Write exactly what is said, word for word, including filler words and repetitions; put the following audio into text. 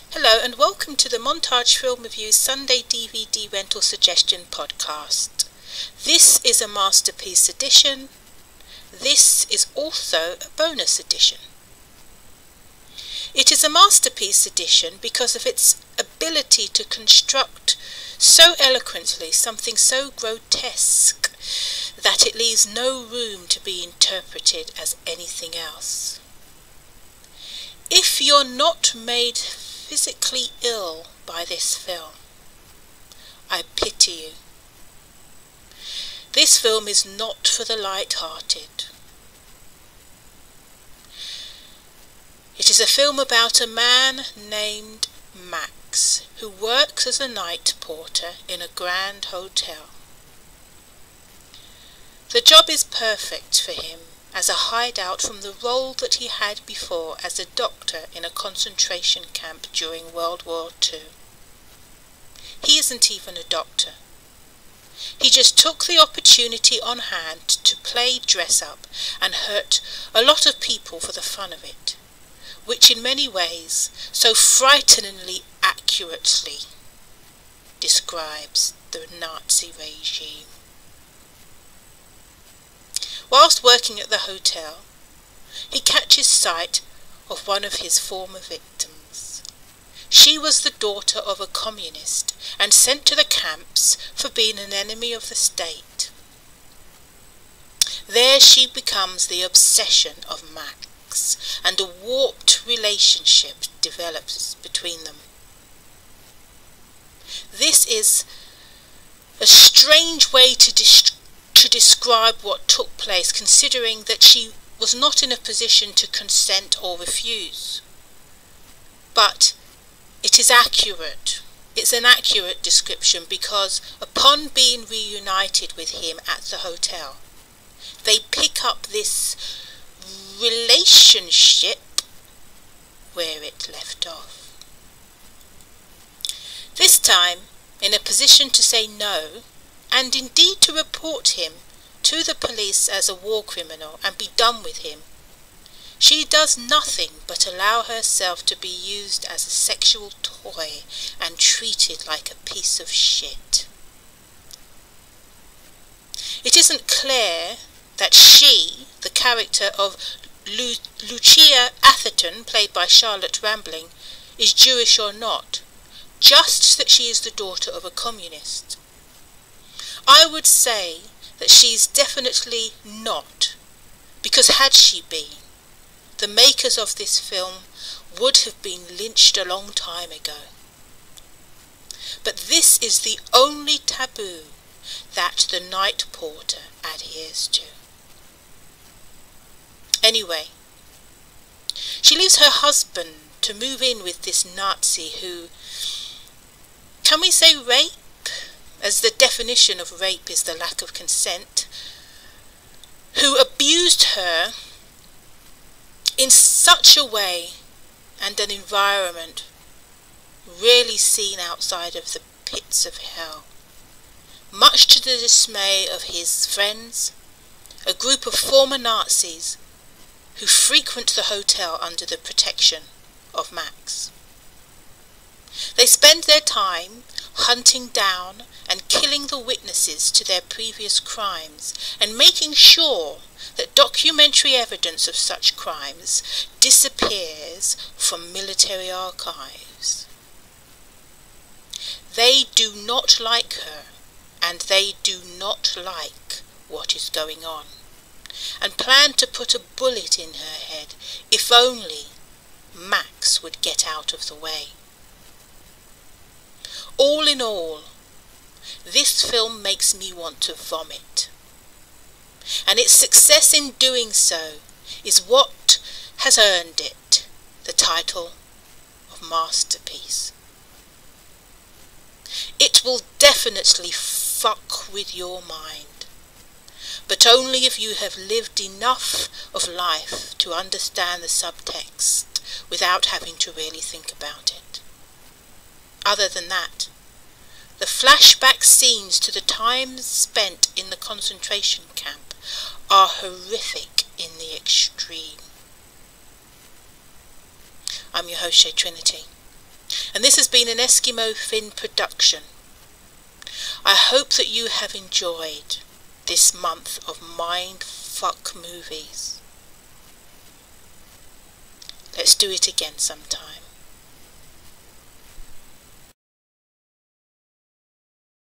Hello and welcome to the Montage Film Review Sunday D V D Rental Suggestion Podcast. This is a masterpiece edition. This is also a bonus edition. It is a masterpiece edition because of its ability to construct so eloquently something so grotesque that it leaves no room to be interpreted as anything else. If you're not made physically ill by this film, I pity you. This film is not for the light-hearted. It is a film about a man named Max who works as a night porter in a grand hotel. The job is perfect for him as a hideout from the role that he had before as a doctor in a concentration camp during World War Two. He isn't even a doctor. He just took the opportunity on hand to play dress-up and hurt a lot of people for the fun of it, which in many ways so frighteningly accurately describes the Nazi regime. Whilst working at the hotel, he catches sight of one of his former victims. She was the daughter of a communist and sent to the camps for being an enemy of the state. There she becomes the obsession of Max, and a warped relationship develops between them. This is a strange way to describe to describe what took place, considering that she was not in a position to consent or refuse. But it is accurate. It's an accurate description because upon being reunited with him at the hotel, they pick up this relationship where it left off. This time, in a position to say no, and indeed to report him to the police as a war criminal and be done with him, she does nothing but allow herself to be used as a sexual toy and treated like a piece of shit. It isn't clear that she, the character of Lu Lucia Atherton, played by Charlotte Rambling, is Jewish or not, just that she is the daughter of a communist. I would say that she's definitely not, because had she been, the makers of this film would have been lynched a long time ago. But this is the only taboo that the night porter adheres to. Anyway, she leaves her husband to move in with this Nazi who, can we say rape? As the definition of rape is the lack of consent, who abused her in such a way and an environment rarely seen outside of the pits of hell, much to the dismay of his friends, a group of former Nazis who frequent the hotel under the protection of Max. They spend their time hunting down and killing the witnesses to their previous crimes and making sure that documentary evidence of such crimes disappears from military archives. They do not like her, and they do not like what is going on, and plan to put a bullet in her head if only Max would get out of the way. All in all, this film makes me want to vomit. And its success in doing so is what has earned it the title of masterpiece. It will definitely fuck with your mind, but only if you have lived enough of life to understand the subtext without having to really think about it. Other than that, the flashback scenes to the time spent in the concentration camp are horrific in the extreme. I'm your host, Shay Trinity. And this has been an Eskimo Finn production. I hope that you have enjoyed this month of mind fuck movies. Let's do it again sometime.